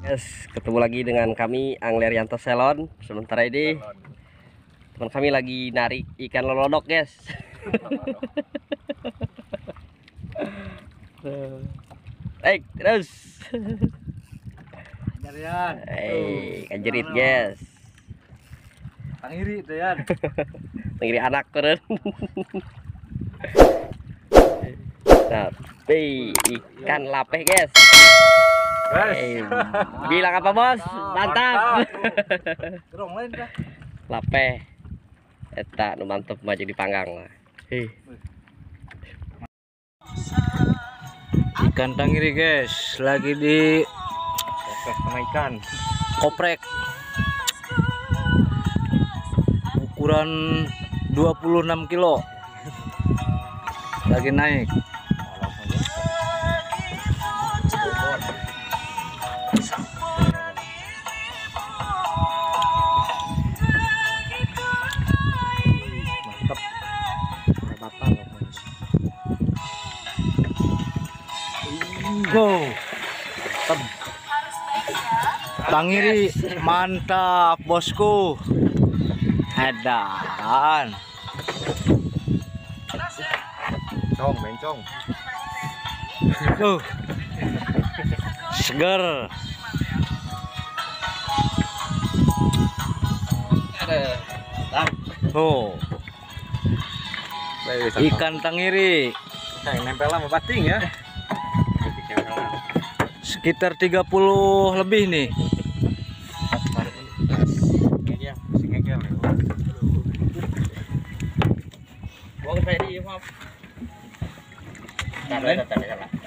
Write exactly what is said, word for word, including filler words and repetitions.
Yes, ketemu lagi dengan kami Angler Yanto Selon. Sementara ini teman kami lagi narik ikan lolodok, guys. Eh, terus. Eh, kanjerit, guys. Tangiri itu ya. Tangiri anak keren. Tapi ikan lapeh, guys. Eh, bilang apa, bos? Mantap. Gerong lain kah? Lapeh. Eta nu mantep mah jadi panggang lah. Hei. Ikan tangiri, guys, lagi di Sama ikan. koprek. Ukuran dua puluh enam kilo. Lagi naik. Go. Tangiri mantap, bosku. Edan. Cong, mencong. Uh. Seger. Oh. Ikan tangiri. Yang nempel sama bating ya. Sekitar tiga puluh lebih nih. Buang saya di, maaf. Tanda, tanda, tanda.